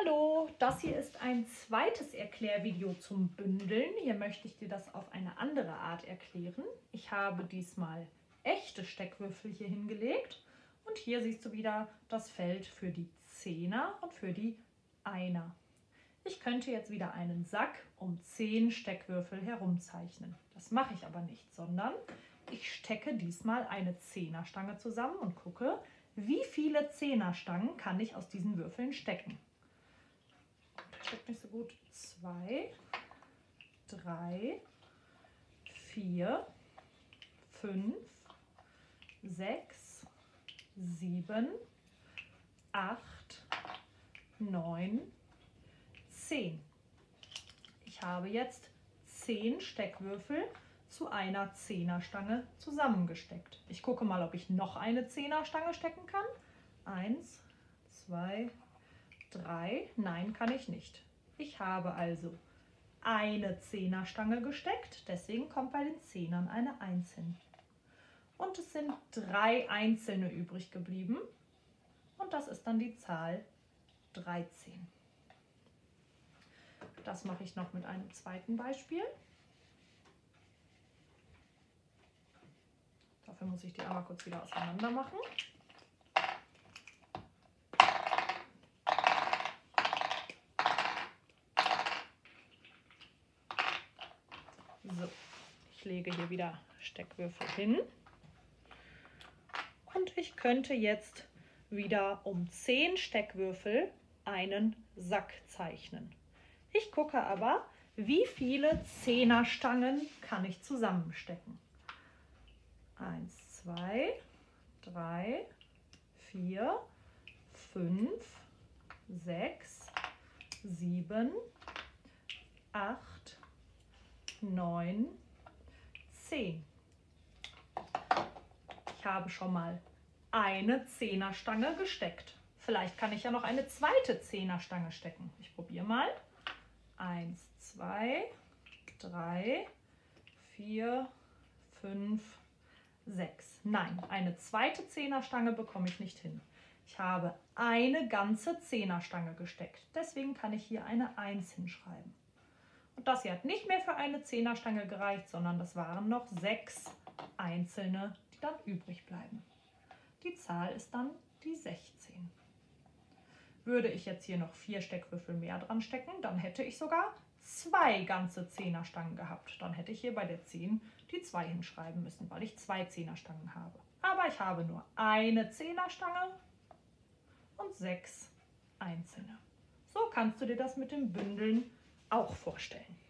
Hallo, das hier ist ein zweites Erklärvideo zum Bündeln. Hier möchte ich dir das auf eine andere Art erklären. Ich habe diesmal echte Steckwürfel hier hingelegt und hier siehst du wieder das Feld für die Zehner und für die Einer. Ich könnte jetzt wieder einen Sack um 10 Steckwürfel herumzeichnen. Das mache ich aber nicht, sondern ich stecke diesmal eine Zehnerstange zusammen und gucke, wie viele Zehnerstangen kann ich aus diesen Würfeln stecken. Steckt nicht so gut. 2, 3, 4, 5, 6, 7, 8, 9, 10. Ich habe jetzt 10 Steckwürfel zu einer Zehnerstange zusammengesteckt. Ich gucke mal, ob ich noch eine Zehnerstange stecken kann. 1, 2, 3. Nein, kann ich nicht. Ich habe also eine Zehnerstange gesteckt, deswegen kommt bei den Zehnern eine 1 hin. Und es sind 3 einzelne übrig geblieben und das ist dann die Zahl 13. Das mache ich noch mit einem zweiten Beispiel. Dafür muss ich die einmal kurz wieder auseinander machen. So, ich lege hier wieder Steckwürfel hin und ich könnte jetzt wieder um 10 Steckwürfel einen Sack zeichnen. Ich gucke aber, wie viele Zehnerstangen kann ich zusammenstecken. 1, 2, 3, 4, 5, 6, 7, 8, 9, 10. Ich habe schon mal eine Zehnerstange gesteckt. Vielleicht kann ich ja noch eine zweite Zehnerstange stecken. Ich probiere mal. 1, 2, 3, 4, 5, 6. Nein, eine zweite Zehnerstange bekomme ich nicht hin. Ich habe eine ganze Zehnerstange gesteckt. Deswegen kann ich hier eine 1 hinschreiben. Und das hier hat nicht mehr für eine Zehnerstange gereicht, sondern das waren noch 6 einzelne, die dann übrig bleiben. Die Zahl ist dann die 16. Würde ich jetzt hier noch 4 Steckwürfel mehr dran stecken, dann hätte ich sogar 2 ganze Zehnerstangen gehabt. Dann hätte ich hier bei der 10 die 2 hinschreiben müssen, weil ich 2 Zehnerstangen habe. Aber ich habe nur eine Zehnerstange und 6 einzelne. So kannst du dir das mit dem Bündeln auch vorstellen.